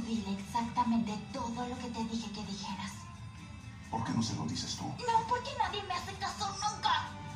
dile exactamente todo lo que te dije que dijeras. ¿Por qué no se lo dices tú? No, porque nadie me hace caso nunca.